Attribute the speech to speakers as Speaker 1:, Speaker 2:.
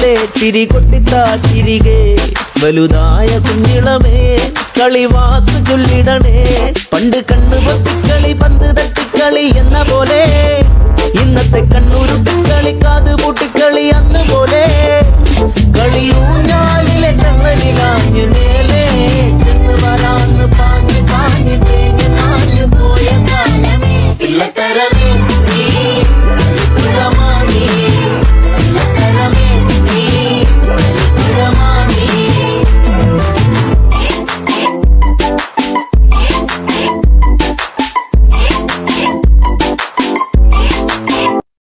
Speaker 1: ചിരി കൊട്ടിത്താ ചിരികെ വലുതായ കുഞ്ഞിളമേ കളിവാക്ക് ചൊല്ലിടണേ പണ്ട് കണ്ണു പൊത്തിക്കളി പന്ത് തട്ടിക്കളി എന്ന പോലെ ഇന്നത്തെ കണ്ണുരുട്ടിക്കളി കാത് പൂട്ടിക്കളി അന്ന്